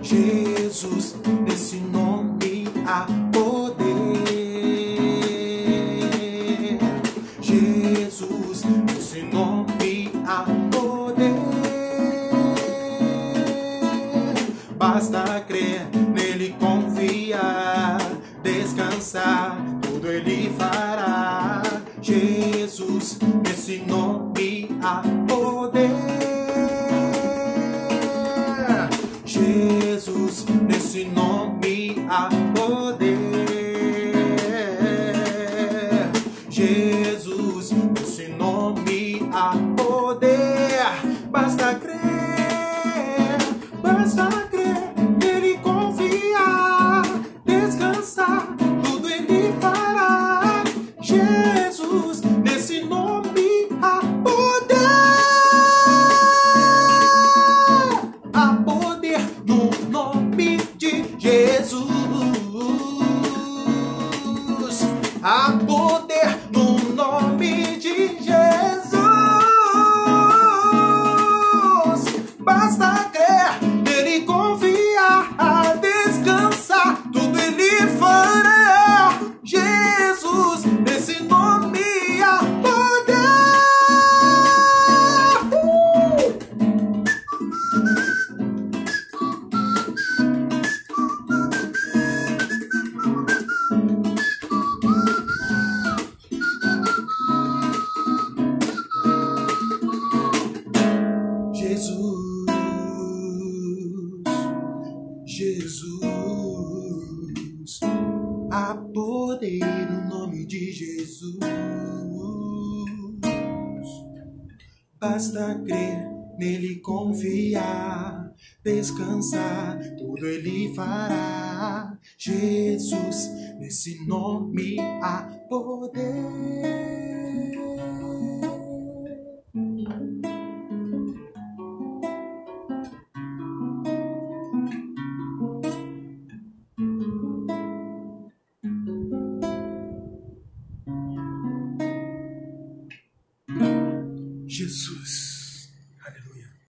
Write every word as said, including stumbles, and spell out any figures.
Jesus, nesse nome há poder. Jesus, nesse nome há poder. Basta crer nele, confiar, descansar, tudo ele fará. Jesus, nesse nome há poder. Jesus, nesse nome há poder. Jesus, nesse nome há poder. Basta crer, basta crer nele, confiar, descansar, tudo ele fará. Jesus, nesse nome há poder. Há poder no nome de Jesus. Há poder no nome de Jesus. Basta crer nele, confiar, descansar, tudo ele fará. Jesus, nesse nome há poder. Jesus, Jesus, há poder no nome de Jesus. Basta crer nele, confiar, descansar, tudo ele fará. Jesus, nesse nome há poder. Jesus.